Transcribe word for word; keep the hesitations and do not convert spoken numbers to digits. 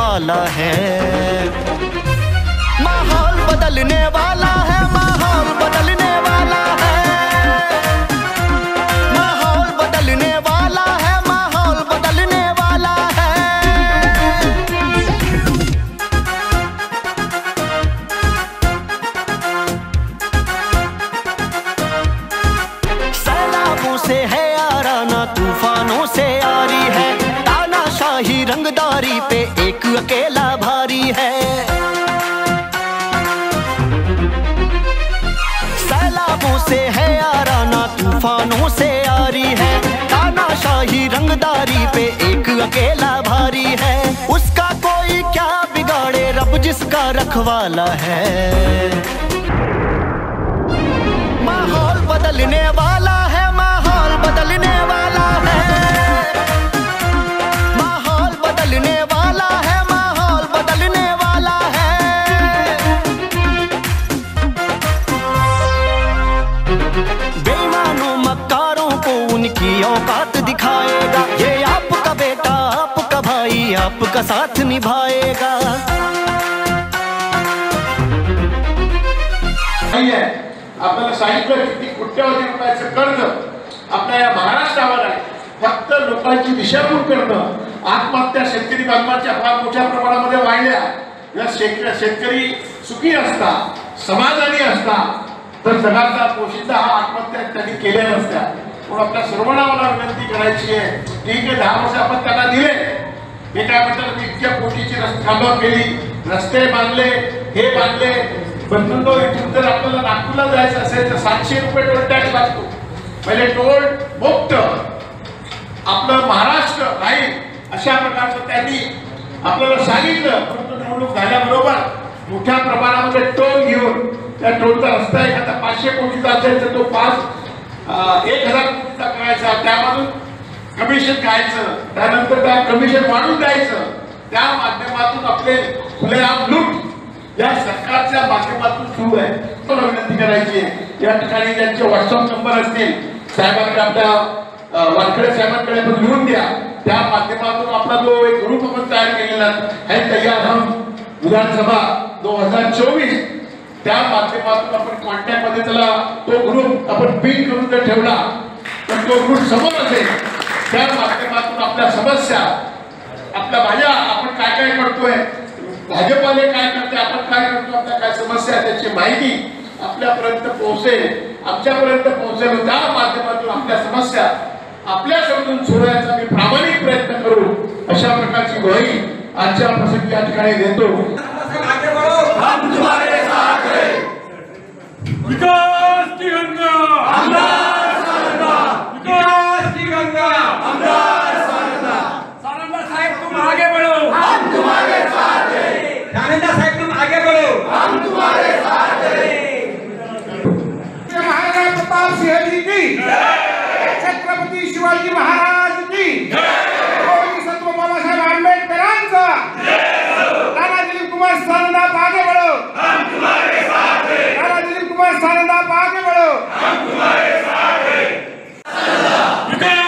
वाला है, माहौल बदलने वाला है, माहौल बदलने वाला है, माहौल बदलने वाला है, माहौल बदलने वाला है। सैलाबों से है आराना, तूफानों से आरी है, तानाशाही रंगदारी पे एक अकेला भारी है। सैलाबों से है आराना, तूफानों से आरी है, तानाशाही रंगदारी पे एक अकेला भारी है। उसका कोई क्या बिगाड़े, रब जिसका रखवाला है। माहौल बदलने वाला है, माहौल बदलने वाला है, माहौल बदलने वाला है, माहौल बदलने वाला है। बेईमानों मक्कारों को उनकी औकात दिखाएगा, ये आपका बेटा आपका भाई आपका साथ निभाएगा। आपल्याला सांगितलं किती कोट्यावधी रुपयाचं कर्ज आपल्या या महाराष्ट्रावर आहे। फक्त लोकांची दिशाभूल करणं, आत्महत्या शेतकरी बांधवांच्या फार मोठ्या प्रमाणामध्ये वाढल्या। या शेतकरी सुखी असता, समाधानी असता तर जगाचा पोशिंदा हा आत्महत्या त्यांनी केल्या नसत्या। म्हणून आपल्या सर्वांना मला विनंती करायची आहे, ठीक आहे दहा वर्ष आपण त्यांना दिले, हे काय म्हणतात मी इतक्या कोटीची कामं केली, रस्ते बांधले, हे बांधले, बंधुंनो इथून जर आपल्याला नागपूरला जायचं असेल तर सातशे रुपये टोल टॅक्स लागतो। पहिले टोल मुक्त आपलं महाराष्ट्र राहील अशा प्रकारचं त्यांनी आपल्याला सांगितलं। परंतु निवडणूक झाल्याबरोबर मोठ्या प्रमाणामध्ये टोल घेऊन त्या टोलचा रस्ता एखादा पाचशे कोटीचा असेल तर तो पाच एक हजार कोटीचा करायचा, त्यामधून कमिशन घ्यायचं, त्यानंतर त्या कमिशन वाढून द्यायचं, त्या माध्यमातून आपले खुलेआम लूट या सरकारच्या माध्यमातून सुरू आहे। मला विनंती करायची आहे या ठिकाणी ज्यांचे व्हॉट्सअप नंबर असतील साहेबांकडे, आपल्या वानखडे साहेबांकडे पण लिहून द्या। त्या माध्यमातून आपला जो एक ग्रुप आपण तयार केलेला आहे तयार हम विधानसभा दोन हजार चोवीस, त्या माध्यमातून आपण कॉन्टॅक्ट मध्ये त्याला तो ग्रुप आपण पिन करून जर ठेवला तर तो ग्रुप समोर असेल। त्या माध्यमातून आपल्या समस्या, आपल्या भाज्या आपण काय काय करतोय, भाजपाने काय करते, आपण काय करतो, आपल्या काय समस्या त्याची माहिती आपल्यापर्यंत पोहोचेल, आमच्यापर्यंत पोहोचेल। त्या माध्यमातून आपल्या समस्या आपल्या समजून सोडवायचा मी प्रामाणिक प्रयत्न करू, अशा प्रकारची ग्वाही आजच्या प्रसंगी या ठिकाणी देतो। विकास की गंगा आमदार सारदा, विकास की गंगा आमदार सारदा। सारदा साहेब तुम आगे बढ़ो, हम तुम्हारे साथ हैं। सारदा साहेब तुम आगे बढ़ो, हम तुम्हारे साथ हैं। महाराजा प्रताप सिंह जी की जय, छत्रपति शिवाजी महाराज की जय, सत्व बाबासाहेब आंबेडकरांचा राणा दिलीप कुमार सारदा आगे बढ़ो, हम तुम्हारे साथ हैं। राणा दिलीप कुमार सारदा आगे बढ़ो, हम तुम्हारे साथ हैं।